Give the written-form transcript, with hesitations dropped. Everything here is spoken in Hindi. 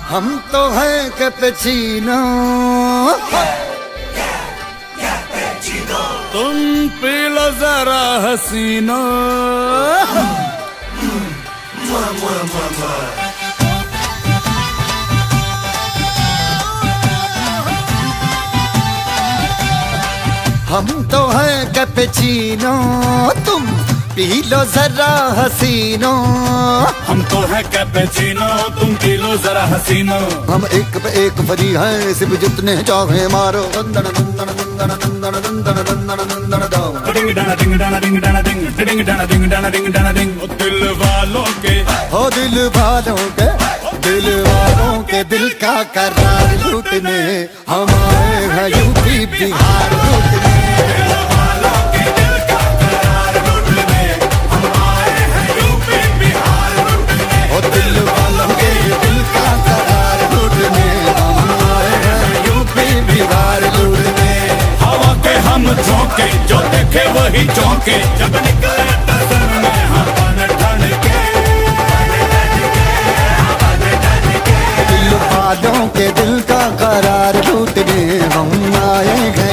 हम तो हैं कैपेचीनो, तुम पी लो जरा हसीनो। हम तो हैं कैपेचीनो, तुम पी लो जरा हसीनो। हम तो हैं कैपेचीनो, तुम पी लो जरा हसीनो। हम एक पे एक फरी हैं, सिर्फ जितने चाहे मारो। दंदन दंदन दंदन दंदन दंदन दंदन दंदन दो। डिंग डाना डिंग डाना डिंग डाना डिंग, डिंग डाना डिंग डाना डिंग डाना डिंग। दिल वालों के, हो दिल वालों के, दिल वालों के दिल का करार लूटने हम आए हैं यूपी बिहार लूटने। दिल वालों के दिल का करार लूटने हम आए हैं यूपी बिहार लूटने। हो दिल वालों के दिल का करार लूटने हम आए हैं यूपी बिहार लूटने। हवा के हम झोंके, जो देखे वही चौंके, जब निकले टसन में हम बन ठन के। दिल वालों के दिल का करार लूटने हम आए हैं